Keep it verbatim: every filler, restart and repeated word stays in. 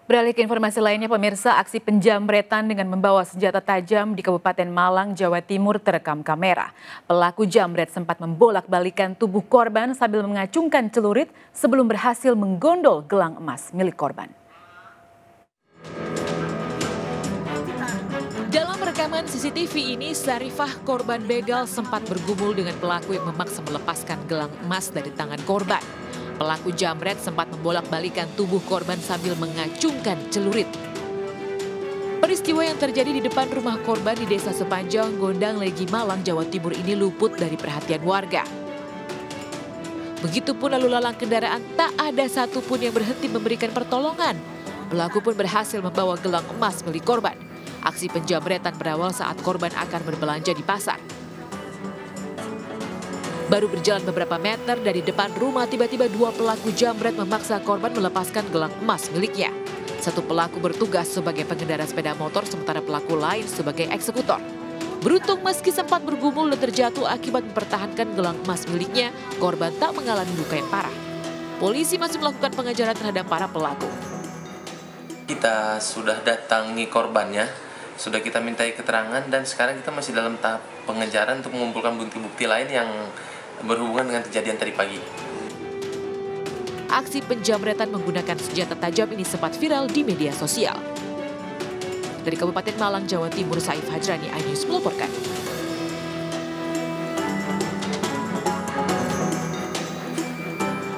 Beralih ke informasi lainnya, pemirsa, aksi penjamretan dengan membawa senjata tajam di Kabupaten Malang, Jawa Timur terekam kamera. Pelaku jamret sempat membolak-balikan tubuh korban sambil mengacungkan celurit sebelum berhasil menggondol gelang emas milik korban. Dalam rekaman C C T V ini, Sarifah, korban begal, sempat bergumul dengan pelaku yang memaksa melepaskan gelang emas dari tangan korban. Pelaku jamret sempat membolak-balikan tubuh korban sambil mengacungkan celurit. Peristiwa yang terjadi di depan rumah korban di Desa Sepanjang, Gondang Legi, Malang, Jawa Timur ini luput dari perhatian warga. Begitupun lalu lalang kendaraan, tak ada satupun yang berhenti memberikan pertolongan. Pelaku pun berhasil membawa gelang emas milik korban. Aksi penjamretan berawal saat korban akan berbelanja di pasar. Baru berjalan beberapa meter dari depan rumah, tiba-tiba dua pelaku jamret memaksa korban melepaskan gelang emas miliknya. Satu pelaku bertugas sebagai pengendara sepeda motor, sementara pelaku lain sebagai eksekutor. Beruntung meski sempat bergumul dan terjatuh akibat mempertahankan gelang emas miliknya, korban tak mengalami luka yang parah. Polisi masih melakukan pengejaran terhadap para pelaku. Kita sudah datangi korbannya, sudah kita mintai keterangan, dan sekarang kita masih dalam tahap pengejaran untuk mengumpulkan bukti-bukti lain yang berhubungan dengan kejadian tadi pagi. Aksi penjamretan menggunakan senjata tajam ini sempat viral di media sosial. Dari Kabupaten Malang, Jawa Timur, Saif Hajrani, iNews melaporkan.